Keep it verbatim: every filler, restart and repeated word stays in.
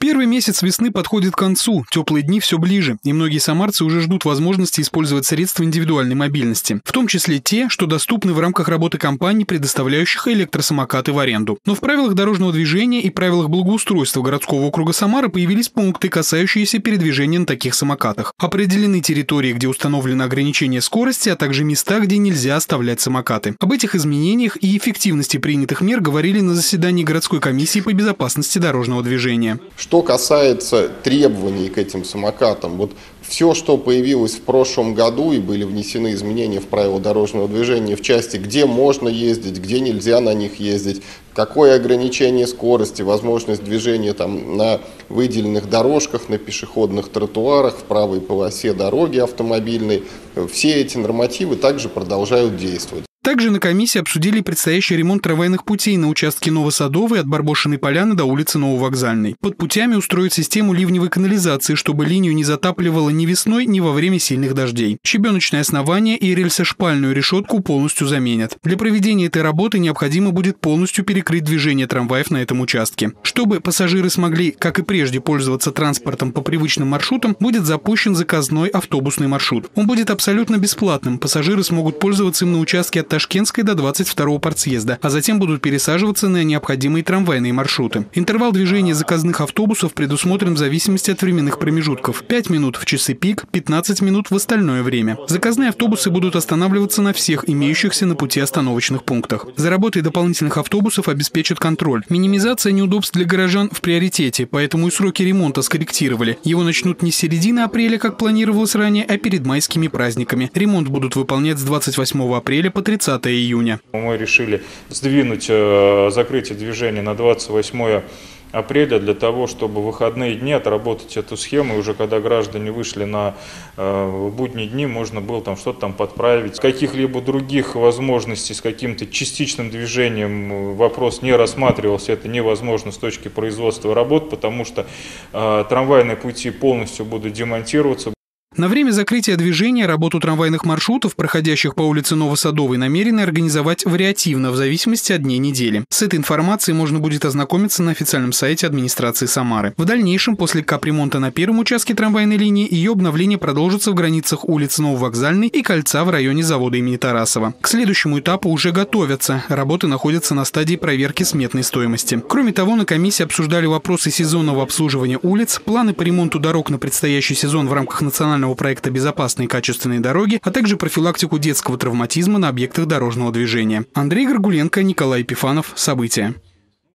Первый месяц весны подходит к концу, теплые дни все ближе, и многие самарцы уже ждут возможности использовать средства индивидуальной мобильности, в том числе те, что доступны в рамках работы компаний, предоставляющих электросамокаты в аренду. Но в правилах дорожного движения и правилах благоустройства городского округа Самара появились пункты, касающиеся передвижения на таких самокатах. Определены территории, где установлено ограничение скорости, а также места, где нельзя оставлять самокаты. Об этих изменениях и эффективности принятых мер говорили на заседании городской комиссии по безопасности дорожного движения. Что касается требований к этим самокатам, вот все, что появилось в прошлом году и были внесены изменения в правила дорожного движения в части, где можно ездить, где нельзя на них ездить, какое ограничение скорости, возможность движения там, на выделенных дорожках, на пешеходных тротуарах, в правой полосе дороги автомобильной, все эти нормативы также продолжают действовать. Также на комиссии обсудили предстоящий ремонт трамвайных путей на участке Новосадовой от Барбошиной поляны до улицы Нововокзальной. Под путями устроят систему ливневой канализации, чтобы линию не затапливало ни весной, ни во время сильных дождей. Щебеночное основание и рельсошпальную решетку полностью заменят. Для проведения этой работы необходимо будет полностью перекрыть движение трамваев на этом участке. Чтобы пассажиры смогли, как и прежде, пользоваться транспортом по привычным маршрутам, будет запущен заказной автобусный маршрут. Он будет абсолютно бесплатным. Пассажиры смогут пользоваться им на участке от Ташкентской до двадцать второго партсъезда, а затем будут пересаживаться на необходимые трамвайные маршруты. Интервал движения заказных автобусов предусмотрен в зависимости от временных промежутков. пять минут в часы пик, пятнадцать минут в остальное время. Заказные автобусы будут останавливаться на всех имеющихся на пути остановочных пунктах. За работой дополнительных автобусов обеспечат контроль. Минимизация неудобств для горожан в приоритете, поэтому и сроки ремонта скорректировали. Его начнут не с середины апреля, как планировалось ранее, а перед майскими праздниками. Ремонт будут выполнять с двадцать восьмого апреля по тридцатое июня. Мы решили сдвинуть э, закрытие движения на двадцать восьмое апреля для того, чтобы в выходные дни отработать эту схему. И уже когда граждане вышли на э, будние дни, можно было там что-то там подправить. Каких-либо других возможностей с каким-то частичным движением вопрос не рассматривался. Это невозможно с точки производства работ, потому что э, трамвайные пути полностью будут демонтироваться. На время закрытия движения работу трамвайных маршрутов, проходящих по улице Новосадовой, намерены организовать вариативно, в зависимости от дней недели. С этой информацией можно будет ознакомиться на официальном сайте администрации Самары. В дальнейшем, после капремонта на первом участке трамвайной линии, ее обновление продолжится в границах улиц Нововокзальной и Кольца в районе завода имени Тарасова. К следующему этапу уже готовятся. Работы находятся на стадии проверки сметной стоимости. Кроме того, на комиссии обсуждали вопросы сезонного обслуживания улиц, планы по ремонту дорог на предстоящий сезон в рамках национального проекта «Безопасные и качественные дороги», а также профилактику детского травматизма на объектах дорожного движения. Андрей Горгуленко, Николай Епифанов. События.